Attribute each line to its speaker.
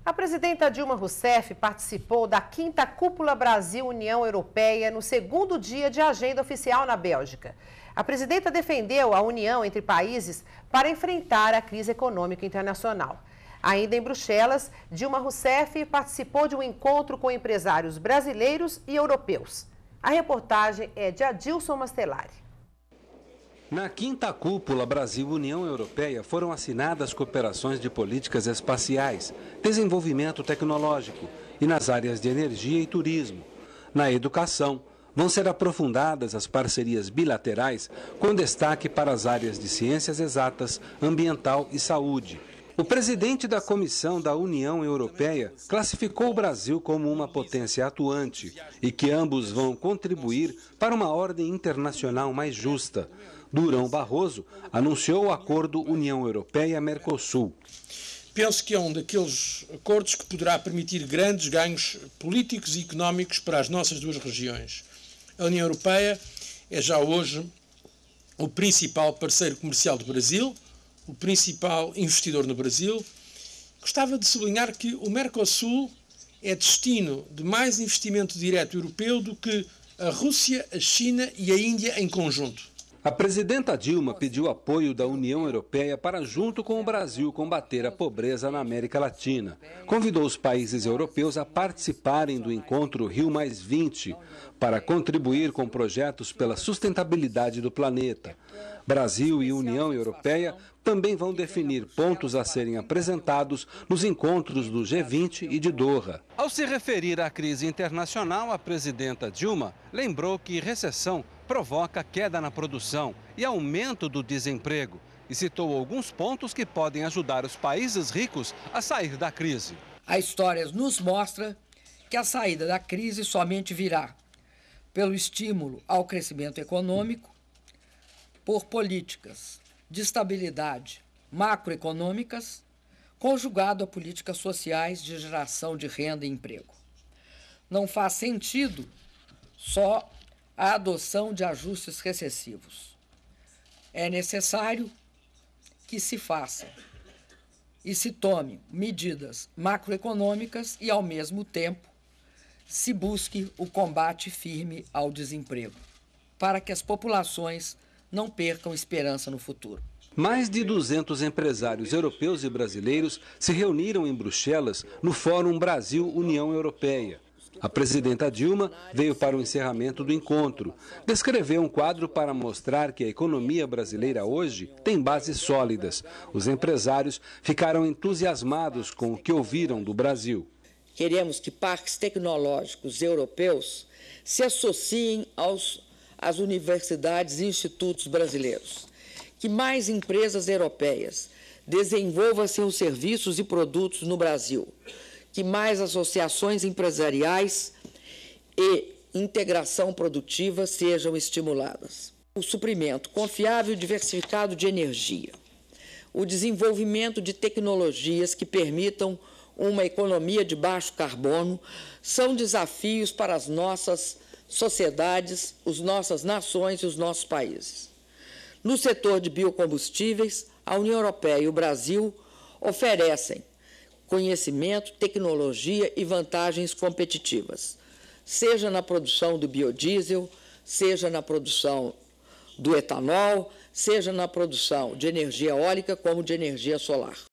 Speaker 1: A presidenta Dilma Rousseff participou da 5ª Cúpula Brasil-União Europeia no segundo dia de agenda oficial na Bélgica. A presidenta defendeu a união entre países para enfrentar a crise econômica internacional. Ainda em Bruxelas, Dilma Rousseff participou de um encontro com empresários brasileiros e europeus. A reportagem é de Adilson Mastelari.
Speaker 2: Na 5ª Cúpula Brasil-União Europeia foram assinadas cooperações de políticas espaciais, desenvolvimento tecnológico e nas áreas de energia e turismo. Na educação, vão ser aprofundadas as parcerias bilaterais com destaque para as áreas de ciências exatas, ambiental e saúde. O presidente da Comissão da União Europeia classificou o Brasil como uma potência atuante e que ambos vão contribuir para uma ordem internacional mais justa. Durão Barroso anunciou o acordo União Europeia-Mercosul.
Speaker 3: Penso que é um daqueles acordos que poderá permitir grandes ganhos políticos e económicos para as nossas duas regiões. A União Europeia é já hoje o principal parceiro comercial do Brasil, o principal investidor no Brasil. Gostava de sublinhar que o Mercosul é destino de mais investimento direto europeu do que a Rússia, a China e a Índia em conjunto.
Speaker 2: A presidenta Dilma pediu apoio da União Europeia para, junto com o Brasil, combater a pobreza na América Latina. Convidou os países europeus a participarem do encontro Rio+20 para contribuir com projetos pela sustentabilidade do planeta. Brasil e União Europeia também vão definir pontos a serem apresentados nos encontros do G20 e de Doha. Ao se referir à crise internacional, a presidenta Dilma lembrou que recessão provoca queda na produção e aumento do desemprego e citou alguns pontos que podem ajudar os países ricos a sair da crise.
Speaker 4: A história nos mostra que a saída da crise somente virá pelo estímulo ao crescimento econômico, por políticas de estabilidade macroeconômicas, conjugado a políticas sociais de geração de renda e emprego. Não faz sentido só a adoção de ajustes recessivos. É necessário que se faça e se tome medidas macroeconômicas e, ao mesmo tempo, se busque o combate firme ao desemprego, para que as populações não percam esperança no futuro.
Speaker 2: Mais de 200 empresários europeus e brasileiros se reuniram em Bruxelas no Fórum Brasil-União Europeia. A presidenta Dilma veio para o encerramento do encontro. Descreveu um quadro para mostrar que a economia brasileira hoje tem bases sólidas. Os empresários ficaram entusiasmados com o que ouviram do Brasil.
Speaker 5: Queremos que parques tecnológicos europeus se associem às universidades e institutos brasileiros. Que mais empresas europeias desenvolvam seus serviços e produtos no Brasil. Que mais associações empresariais e integração produtiva sejam estimuladas. O suprimento confiável e diversificado de energia. O desenvolvimento de tecnologias que permitam uma economia de baixo carbono são desafios para as nossas sociedades, as nossas nações e os nossos países. No setor de biocombustíveis, a União Europeia e o Brasil oferecem conhecimento, tecnologia e vantagens competitivas, seja na produção do biodiesel, seja na produção do etanol, seja na produção de energia eólica como de energia solar.